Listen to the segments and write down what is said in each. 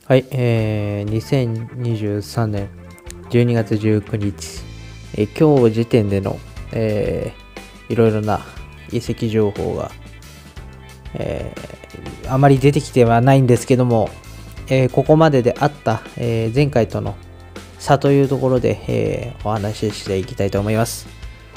はい、2023年12月19日、今日時点での、いろいろな移籍情報が、あまり出てきてはないんですけども、ここまでであった、前回との差というところで、お話ししていきたいと思います。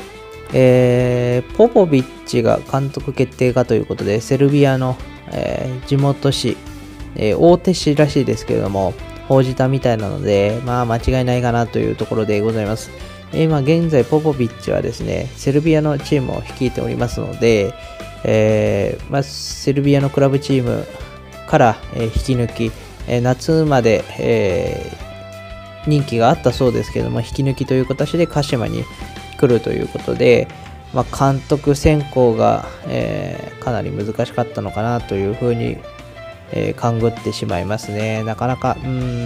ポポビッチが監督決定かということで、セルビアの、地元紙、大手紙らしいですけれども、報じたみたいなので、間違いないかなというところでございます。今現在、ポポビッチはですね、セルビアのチームを率いておりますので、セルビアのクラブチームから、引き抜き、夏まで、人気があったそうですけれども、引き抜きという形で鹿島に来るということで、監督選考が、かなり難しかったのかなというふうに勘ぐってしまいますね。なかなか、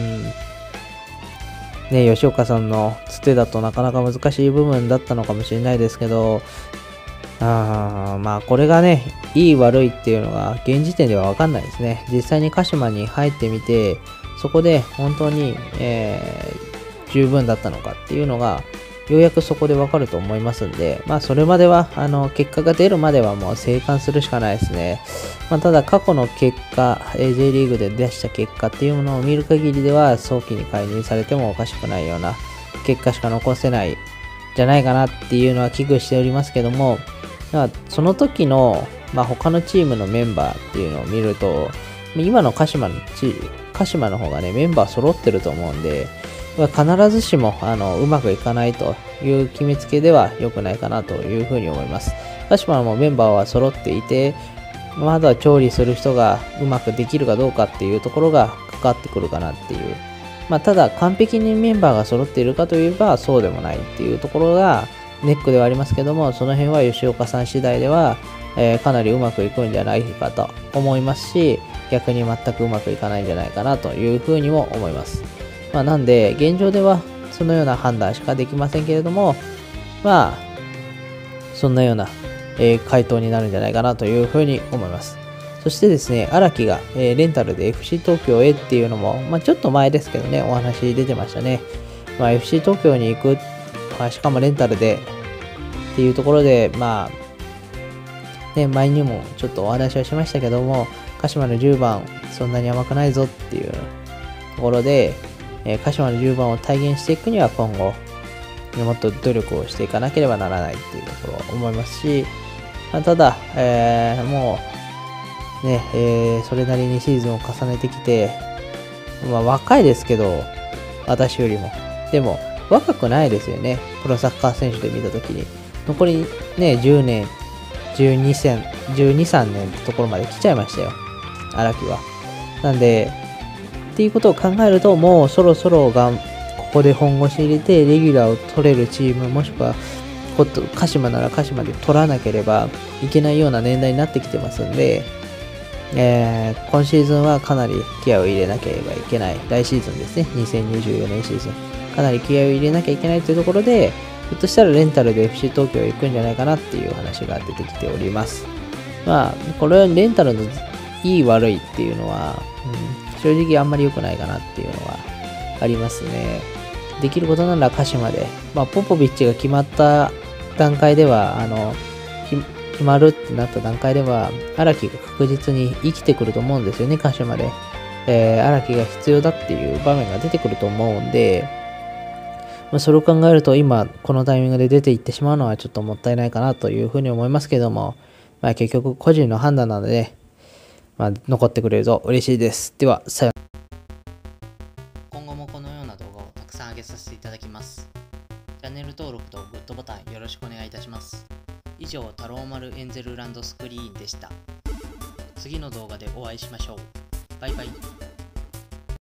吉岡さんのつてだとなかなか難しい部分だったのかもしれないですけど、これがね、いい悪いっていうのが現時点では分かんないですね。実際に鹿島に入ってみて、そこで本当に、十分だったのかっていうのが、ようやくそこで分かると思いますんで、それまでは、結果が出るまではもう静観するしかないですね。ただ、過去の結果、J リーグで出した結果っていうものを見る限りでは、早期に解任されてもおかしくないような結果しか残せないじゃないかなっていうのは危惧しておりますけども、その時の、他のチームのメンバーっていうのを見ると、今の鹿島の方がね、メンバー揃ってると思うんで、必ずしもうまくいかないという決めつけでは良くないかなというふうに思います。鹿島もメンバーは揃っていて、まずは調理する人がうまくできるかどうかっていうところがかかってくるかなっていう。ただ完璧にメンバーが揃っているかといえばそうでもないっていうところがネックではありますけども、その辺は吉岡さん次第では、かなりうまくいくんじゃないかと思いますし、逆に全くうまくいかないんじゃないかなというふうにも思います。なんで、現状ではそのような判断しかできませんけれども、そんなような、回答になるんじゃないかなというふうに思います。そしてですね、荒木が、レンタルで FC 東京へっていうのも、ちょっと前ですけどね、お話出てましたね。FC 東京に行く、しかもレンタルでっていうところで、前にもちょっとお話はしましたけども、鹿島の10番、そんなに甘くないぞっていうところで、鹿島の10番を体現していくには今後、もっと努力をしていかなければならないっていうところを思いますし、ただ、もう、それなりにシーズンを重ねてきて、若いですけど、私よりも。でも、若くないですよね。プロサッカー選手で見たときに。残りね、10年、12、3年ってところまで来ちゃいましたよ。荒木は。なんで、っていうことを考えると、もうそろそろここで本腰入れて、レギュラーを取れるチーム、もしくは、鹿島なら鹿島で取らなければいけないような年代になってきてますんで、今シーズンはかなり気合を入れなければいけない。来シーズンですね。2024年シーズン。かなり気合を入れなきゃいけないというところで、ひょっとしたらレンタルで FC 東京へ行くんじゃないかなっていう話が出てきております。これはレンタルのいい悪いっていうのは、正直あんまり良くないかなっていうのはありますね。できることなら鹿島で、ポポビッチが決まった段階では、決まるってなった段階では、荒木が確実に生きてくると思うんですよね、鹿島で。荒木が必要だっていう場面が出てくると思うんで、それを考えると今このタイミングで出ていってしまうのはちょっともったいないかなというふうに思いますけども、結局個人の判断なので、残ってくれると嬉しいです。では、さようなら。 今後もこのような動画をたくさん上げさせていただきます。チャンネル登録とグッドボタンよろしくお願いいたします。以上、太郎丸エンゼルランドスクリーンでした。次の動画でお会いしましょう。バイバイ。